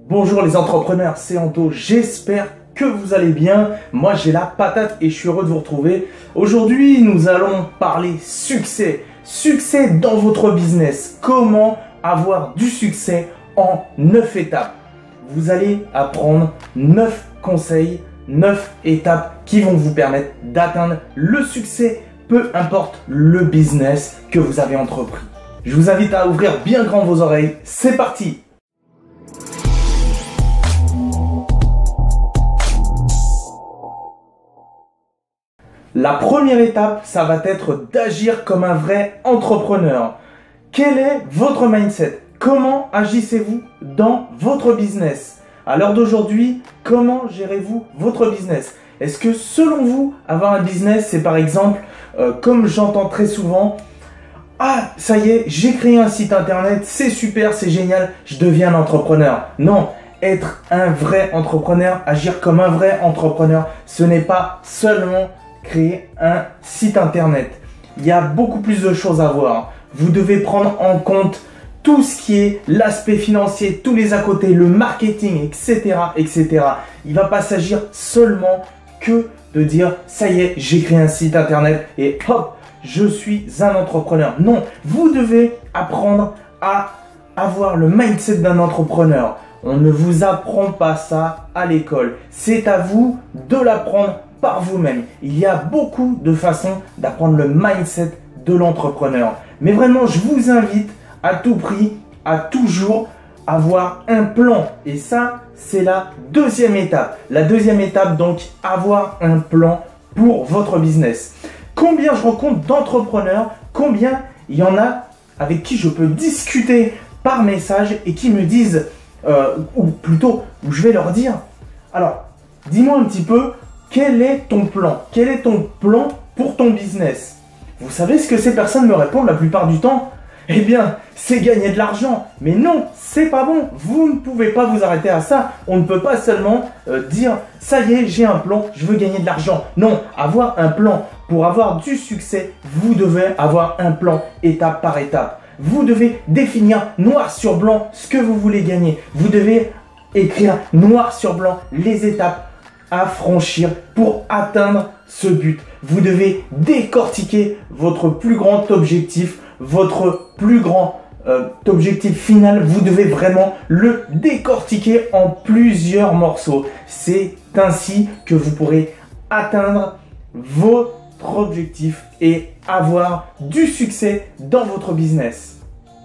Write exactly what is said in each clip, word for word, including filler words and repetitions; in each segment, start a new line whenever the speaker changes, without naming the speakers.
Bonjour les entrepreneurs, c'est Anto, j'espère que vous allez bien. Moi j'ai la patate et je suis heureux de vous retrouver. Aujourd'hui nous allons parler succès. Succès dans votre business. Comment avoir du succès en neuf étapes. Vous allez apprendre neuf conseils, neuf étapes qui vont vous permettre d'atteindre le succès, peu importe le business que vous avez entrepris. Je vous invite à ouvrir bien grand vos oreilles. C'est parti! La première étape, ça va être d'agir comme un vrai entrepreneur. Quel est votre mindset? Comment agissez-vous dans votre business? À l'heure d'aujourd'hui, comment gérez-vous votre business? Est-ce que selon vous, avoir un business, c'est par exemple, euh, comme j'entends très souvent, ah, ça y est, j'ai créé un site internet, c'est super, c'est génial, je deviens un entrepreneur. Non, être un vrai entrepreneur, agir comme un vrai entrepreneur, ce n'est pas seulement créer un site internet. Il y a beaucoup plus de choses à voir. Vous devez prendre en compte tout ce qui est l'aspect financier, tous les à côté, le marketing, et cetera, et cetera. Il ne va pas s'agir seulement que de dire ça y est, j'ai créé un site internet et hop, je suis un entrepreneur. Non, vous devez apprendre à avoir le mindset d'un entrepreneur. On ne vous apprend pas ça à l'école. C'est à vous de l'apprendre par vous-même. Il y a beaucoup de façons d'apprendre le mindset de l'entrepreneur. Mais vraiment, je vous invite à tout prix à toujours avoir un plan. Et ça, c'est la deuxième étape. La deuxième étape, donc, avoir un plan pour votre business. Combien je rencontre d'entrepreneurs, combien il y en a avec qui je peux discuter par message et qui me disent, euh, ou plutôt, où je vais leur dire, alors, dis-moi un petit peu, quel est ton plan? Quel est ton plan pour ton business? Vous savez ce que ces personnes me répondent la plupart du temps? Eh bien, c'est gagner de l'argent. Mais non, c'est pas bon. Vous ne pouvez pas vous arrêter à ça. On ne peut pas seulement euh, dire « ça y est, j'ai un plan, je veux gagner de l'argent ». Non, avoir un plan pour avoir du succès, vous devez avoir un plan étape par étape. Vous devez définir noir sur blanc ce que vous voulez gagner. Vous devez écrire noir sur blanc les étapes à franchir pour atteindre ce but. Vous devez décortiquer votre plus grand objectif, votre plus grand euh, objectif final. Vous devez vraiment le décortiquer en plusieurs morceaux. C'est ainsi que vous pourrez atteindre votre objectif et avoir du succès dans votre business.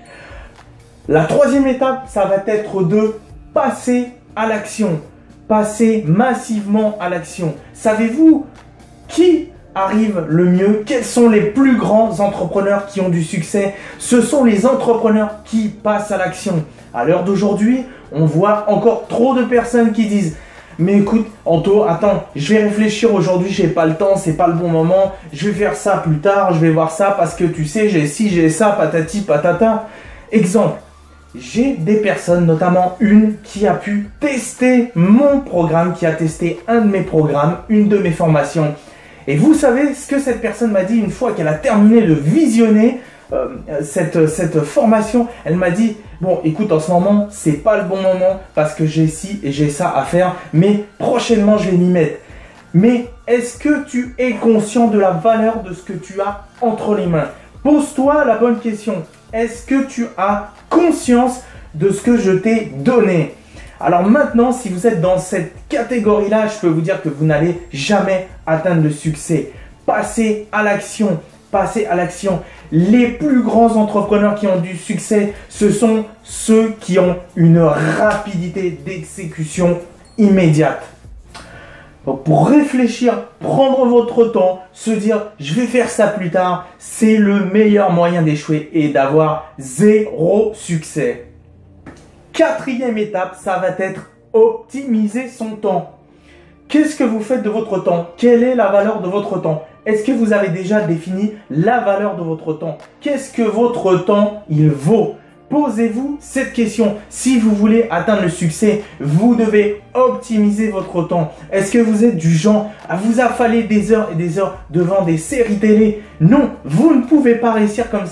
La troisième étape, ça va être de passer à l'action. Passer massivement à l'action. Savez-vous qui arrive le mieux? Quels sont les plus grands entrepreneurs qui ont du succès? Ce sont les entrepreneurs qui passent à l'action. À l'heure d'aujourd'hui, on voit encore trop de personnes qui disent « Mais écoute, Anto, attends, je vais réfléchir aujourd'hui, j'ai pas le temps, c'est pas le bon moment, je vais faire ça plus tard, je vais voir ça parce que tu sais, j'ai ci, j'ai ça, patati, patata. » Exemple. J'ai des personnes, notamment une qui a pu tester mon programme, qui a testé un de mes programmes, une de mes formations. Et vous savez ce que cette personne m'a dit une fois qu'elle a terminé de visionner euh, cette, cette formation? Elle m'a dit, bon écoute, en ce moment, c'est pas le bon moment parce que j'ai ci et j'ai ça à faire, mais prochainement je vais m'y mettre. Mais est-ce que tu es conscient de la valeur de ce que tu as entre les mains? Pose-toi la bonne question. Est-ce que tu as conscience de ce que je t'ai donné? Alors maintenant, si vous êtes dans cette catégorie-là, je peux vous dire que vous n'allez jamais atteindre le succès. Passez à l'action. Passez à l'action. Les plus grands entrepreneurs qui ont du succès, ce sont ceux qui ont une rapidité d'exécution immédiate. Donc pour réfléchir, prendre votre temps, se dire je vais faire ça plus tard, c'est le meilleur moyen d'échouer et d'avoir zéro succès. Quatrième étape, ça va être optimiser son temps. Qu'est-ce que vous faites de votre temps? Quelle est la valeur de votre temps? Est-ce que vous avez déjà défini la valeur de votre temps? Qu'est-ce que votre temps il vaut? Posez-vous cette question. Si vous voulez atteindre le succès, vous devez optimiser votre temps. Est-ce que vous êtes du genre à vous affaler des heures et des heures devant des séries télé? Non, vous ne pouvez pas réussir comme ça.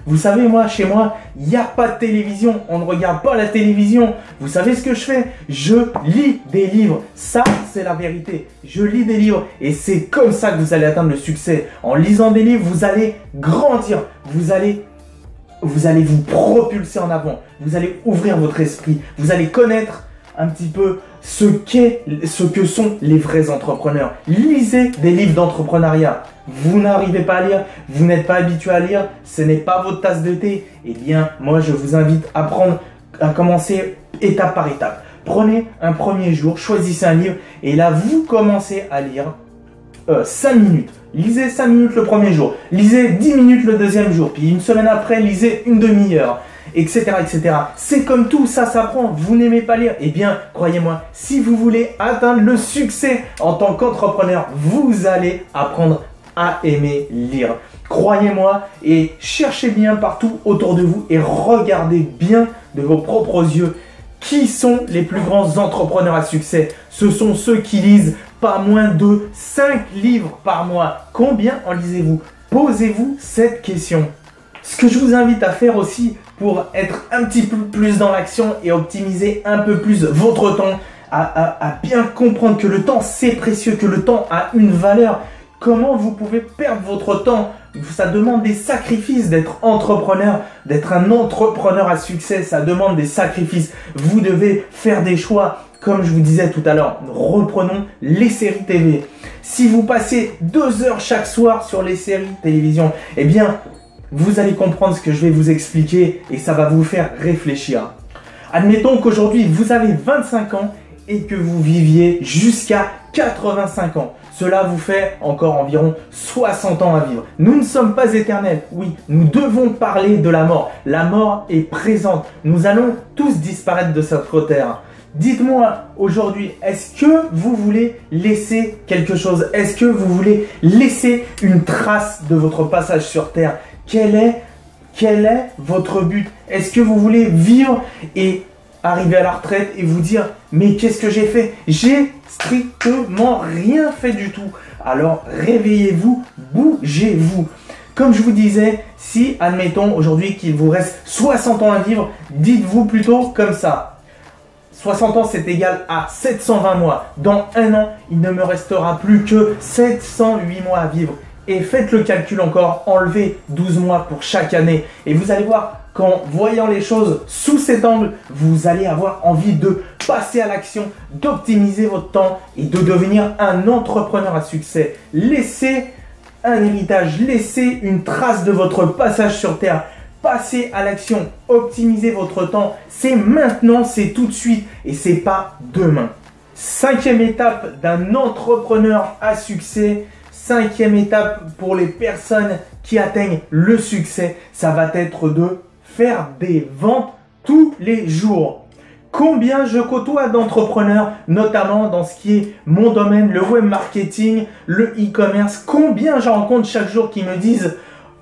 Vous savez, moi, chez moi, il n'y a pas de télévision. On ne regarde pas la télévision. Vous savez ce que je fais? Je lis des livres. Ça, c'est la vérité. Je lis des livres et c'est comme ça que vous allez atteindre le succès. En lisant des livres, vous allez grandir. Vous allez, vous allez vous propulser en avant. Vous allez ouvrir votre esprit. Vous allez connaître un petit peu ce qu'est, ce que sont les vrais entrepreneurs. Lisez des livres d'entrepreneuriat. Vous n'arrivez pas à lire, vous n'êtes pas habitué à lire, ce n'est pas votre tasse de thé. Eh bien, moi, je vous invite à prendre, à commencer étape par étape. Prenez un premier jour, choisissez un livre et là, vous commencez à lire euh, cinq minutes. Lisez cinq minutes le premier jour, lisez dix minutes le deuxième jour, puis une semaine après, lisez une demi-heure, et cetera, et cetera. C'est comme tout, ça s'apprend. Vous n'aimez pas lire? Eh bien, croyez-moi, si vous voulez atteindre le succès en tant qu'entrepreneur, vous allez apprendre à aimer lire. Croyez-moi et cherchez bien partout autour de vous et regardez bien de vos propres yeux qui sont les plus grands entrepreneurs à succès. Ce sont ceux qui lisent pas moins de cinq livres par mois. Combien en lisez-vous? Posez-vous cette question. Ce que je vous invite à faire aussi pour être un petit peu plus dans l'action et optimiser un peu plus votre temps, à, à, à bien comprendre que le temps c'est précieux, que le temps a une valeur. Comment vous pouvez perdre votre temps? Ça demande des sacrifices d'être entrepreneur, d'être un entrepreneur à succès. Ça demande des sacrifices. Vous devez faire des choix. Comme je vous disais tout à l'heure, reprenons les séries T V. Si vous passez deux heures chaque soir sur les séries télévision, eh bien, vous allez comprendre ce que je vais vous expliquer et ça va vous faire réfléchir. Admettons qu'aujourd'hui, vous avez vingt-cinq ans et que vous viviez jusqu'à quatre-vingt-cinq ans. Cela vous fait encore environ soixante ans à vivre. Nous ne sommes pas éternels. Oui, nous devons parler de la mort. La mort est présente. Nous allons tous disparaître de cette terre. Dites-moi aujourd'hui, est-ce que vous voulez laisser quelque chose? Est-ce que vous voulez laisser une trace de votre passage sur terre? Quel est, quel est votre but? Est-ce que vous voulez vivre et arriver à la retraite et vous dire « Mais qu'est-ce que j'ai fait? J'ai strictement rien fait du tout. » Alors réveillez-vous, bougez-vous. Comme je vous disais, si admettons aujourd'hui qu'il vous reste soixante ans à vivre, dites-vous plutôt comme ça. soixante ans, c'est égal à sept cent vingt mois. Dans un an, il ne me restera plus que sept cent huit mois à vivre. Et faites le calcul encore, enlevez douze mois pour chaque année. Et vous allez voir qu'en voyant les choses sous cet angle, vous allez avoir envie de passer à l'action, d'optimiser votre temps et de devenir un entrepreneur à succès. Laissez un héritage, laissez une trace de votre passage sur Terre. Passez à l'action, optimisez votre temps. C'est maintenant, c'est tout de suite et c'est pas demain. Cinquième étape d'un entrepreneur à succès. Cinquième étape pour les personnes qui atteignent le succès, ça va être de faire des ventes tous les jours. Combien je côtoie d'entrepreneurs, notamment dans ce qui est mon domaine, le web marketing, le e-commerce. Combien j'en rencontre chaque jour qui me disent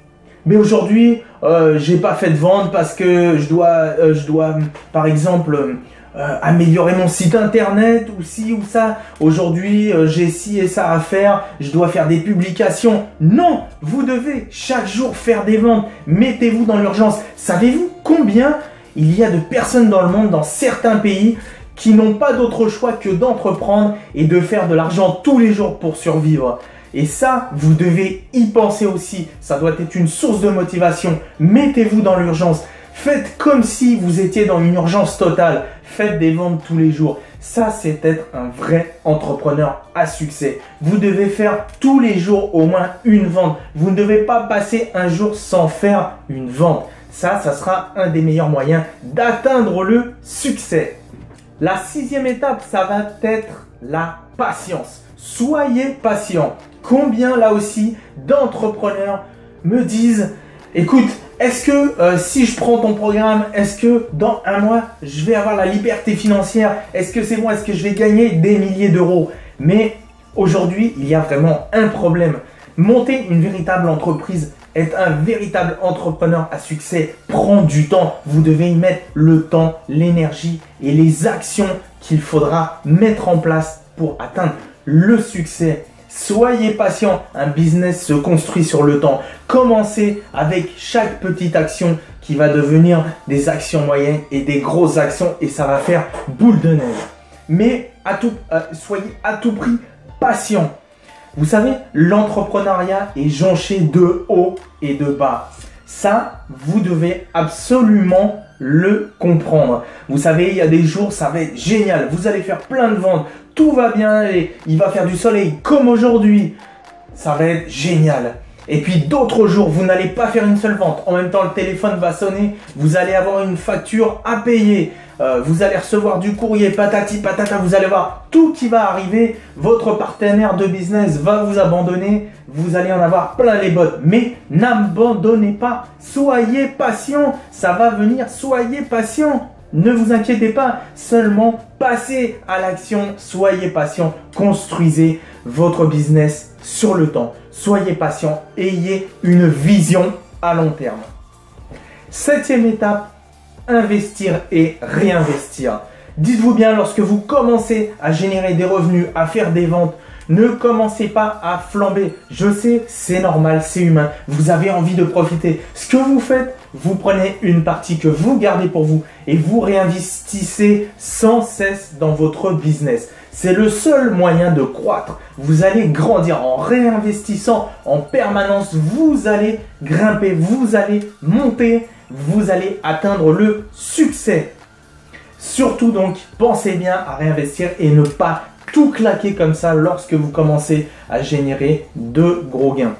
« Mais aujourd'hui, euh, j'ai pas fait de vente parce que je dois, euh, je dois par exemple, euh, améliorer mon site internet ou ci ou ça. Aujourd'hui, euh, j'ai ci et ça à faire. Je dois faire des publications. » Non, vous devez chaque jour faire des ventes. Mettez-vous dans l'urgence. Savez-vous combien il y a de personnes dans le monde, dans certains pays, qui n'ont pas d'autre choix que d'entreprendre et de faire de l'argent tous les jours pour survivre? Et ça, vous devez y penser aussi. Ça doit être une source de motivation. Mettez-vous dans l'urgence. Faites comme si vous étiez dans une urgence totale. Faites des ventes tous les jours. Ça, c'est être un vrai entrepreneur à succès. Vous devez faire tous les jours au moins une vente. Vous ne devez pas passer un jour sans faire une vente. Ça, ça sera un des meilleurs moyens d'atteindre le succès. La sixième étape, ça va être la patience. Soyez patient. Combien là aussi d'entrepreneurs me disent « Écoute, est-ce que euh, si je prends ton programme, est-ce que dans un mois, je vais avoir la liberté financière? Est-ce que c'est bon? Est-ce que je vais gagner des milliers d'euros ?» Mais aujourd'hui, il y a vraiment un problème. Monter une véritable entreprise, être un véritable entrepreneur à succès prend du temps. Vous devez y mettre le temps, l'énergie et les actions qu'il faudra mettre en place pour atteindre le succès. Soyez patient, un business se construit sur le temps. Commencez avec chaque petite action qui va devenir des actions moyennes et des grosses actions et ça va faire boule de neige. Mais à tout, euh, soyez à tout prix patient. Vous savez, l'entrepreneuriat est jonché de haut et de bas. Ça, vous devez absolument le comprendre. Vous savez, il y a des jours, ça va être génial. Vous allez faire plein de ventes. Tout va bien aller. Il va faire du soleil comme aujourd'hui. Ça va être génial. Et puis d'autres jours, vous n'allez pas faire une seule vente. En même temps, le téléphone va sonner. Vous allez avoir une facture à payer. Euh, vous allez recevoir du courrier, patati patata. Vous allez voir tout qui va arriver. Votre partenaire de business va vous abandonner. Vous allez en avoir plein les bottes. Mais n'abandonnez pas. Soyez patient. Ça va venir. Soyez patient. Ne vous inquiétez pas. Seulement passez à l'action. Soyez patient. Construisez votre business sur le temps. Soyez patient, ayez une vision à long terme. Septième étape, investir et réinvestir. Dites-vous bien, lorsque vous commencez à générer des revenus, à faire des ventes, ne commencez pas à flamber. Je sais, c'est normal, c'est humain. Vous avez envie de profiter. Ce que vous faites, vous prenez une partie que vous gardez pour vous et vous réinvestissez sans cesse dans votre business. C'est le seul moyen de croître. Vous allez grandir en réinvestissant en permanence. Vous allez grimper, vous allez monter, vous allez atteindre le succès. Surtout donc, pensez bien à réinvestir et ne pas tout claquer comme ça lorsque vous commencez à générer de gros gains.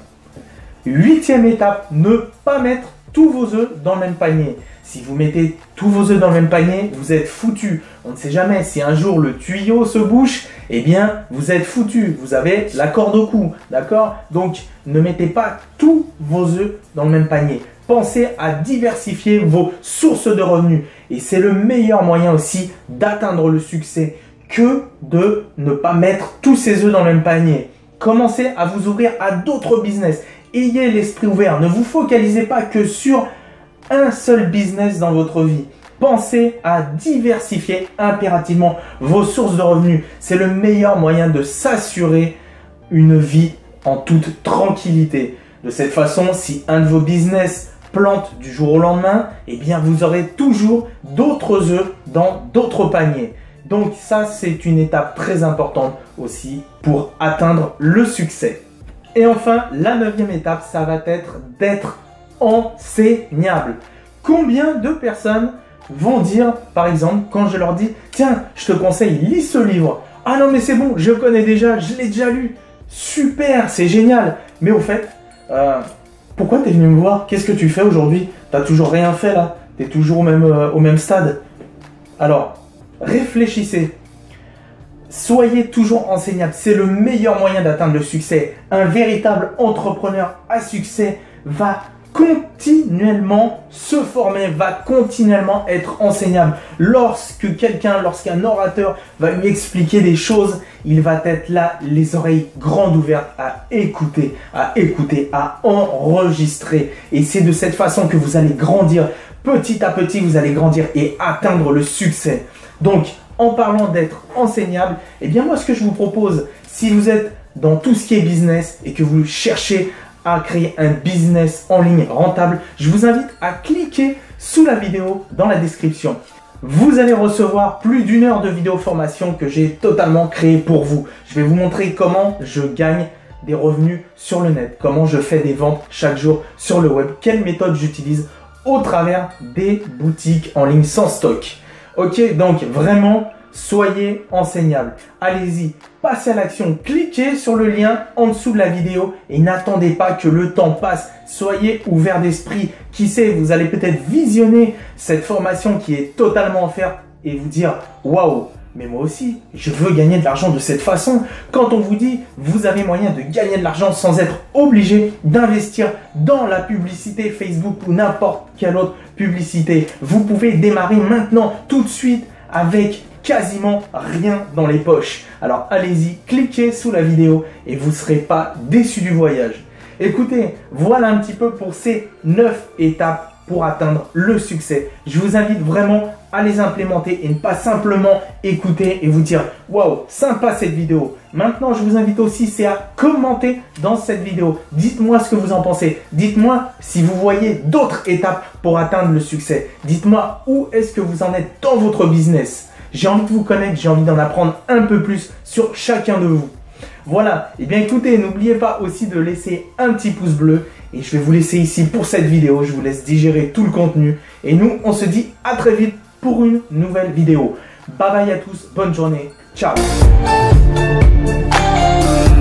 Huitième étape, ne pas mettre tous vos œufs dans le même panier. Si vous mettez tous vos œufs dans le même panier, vous êtes foutu. On ne sait jamais, si un jour le tuyau se bouche, eh bien, vous êtes foutu. Vous avez la corde au cou, d'accord? Donc, ne mettez pas tous vos œufs dans le même panier. Pensez à diversifier vos sources de revenus. Et c'est le meilleur moyen aussi d'atteindre le succès que de ne pas mettre tous ces œufs dans le même panier. Commencez à vous ouvrir à d'autres business. Ayez l'esprit ouvert. Ne vous focalisez pas que sur un seul business dans votre vie. Pensez à diversifier impérativement vos sources de revenus. C'est le meilleur moyen de s'assurer une vie en toute tranquillité. De cette façon, si un de vos business plante du jour au lendemain, eh bien vous aurez toujours d'autres œufs dans d'autres paniers. Donc ça, c'est une étape très importante aussi pour atteindre le succès. Et enfin, la neuvième étape, ça va être d'être enseignable. Combien de personnes vont dire, par exemple, quand je leur dis « Tiens, je te conseille, lis ce livre. » « Ah non, mais c'est bon, je connais déjà, je l'ai déjà lu. Super, c'est génial. » Mais au fait, euh, pourquoi tu es venu me voir? Qu'est-ce que tu fais aujourd'hui? Tu n'as toujours rien fait là. Tu es toujours au même, euh, au même stade. Alors, réfléchissez. Soyez toujours enseignable. C'est le meilleur moyen d'atteindre le succès. Un véritable entrepreneur à succès va continuellement se former, va continuellement être enseignable. Lorsque quelqu'un, lorsqu'un orateur va lui expliquer des choses, il va être là, les oreilles grandes ouvertes à écouter, à écouter, à enregistrer. Et c'est de cette façon que vous allez grandir. Petit à petit, vous allez grandir et atteindre le succès. Donc, en parlant d'être enseignable, eh bien moi, ce que je vous propose, si vous êtes dans tout ce qui est business et que vous cherchez à créer un business en ligne rentable, je vous invite à cliquer sous la vidéo dans la description. Vous allez recevoir plus d'une heure de vidéo formation que j'ai totalement créée pour vous. Je vais vous montrer comment je gagne des revenus sur le net, comment je fais des ventes chaque jour sur le web, quelle méthode j'utilise au travers des boutiques en ligne sans stock. Ok, donc vraiment, soyez enseignable. Allez-y, passez à l'action, cliquez sur le lien en dessous de la vidéo et n'attendez pas que le temps passe. Soyez ouvert d'esprit. Qui sait, vous allez peut-être visionner cette formation qui est totalement offerte et vous dire « Waouh, mais moi aussi, je veux gagner de l'argent de cette façon. » Quand on vous dit « Vous avez moyen de gagner de l'argent sans être obligé d'investir dans la publicité Facebook ou n'importe quelle autre publicité. Vous pouvez démarrer maintenant, tout de suite, avec quasiment rien dans les poches. Alors allez-y, cliquez sous la vidéo et vous ne serez pas déçus du voyage. Écoutez, voilà un petit peu pour ces neuf étapes pour atteindre le succès. Je vous invite vraiment à les implémenter et ne pas simplement écouter et vous dire « Waouh, sympa cette vidéo ». Maintenant, je vous invite aussi, c'est à commenter dans cette vidéo. Dites-moi ce que vous en pensez. Dites-moi si vous voyez d'autres étapes pour atteindre le succès. Dites-moi où est-ce que vous en êtes dans votre business. J'ai envie de vous connaître, j'ai envie d'en apprendre un peu plus sur chacun de vous. Voilà, et bien écoutez, n'oubliez pas aussi de laisser un petit pouce bleu. Et je vais vous laisser ici pour cette vidéo. Je vous laisse digérer tout le contenu. Et nous, on se dit à très vite pour une nouvelle vidéo. Bye bye à tous, bonne journée, ciao.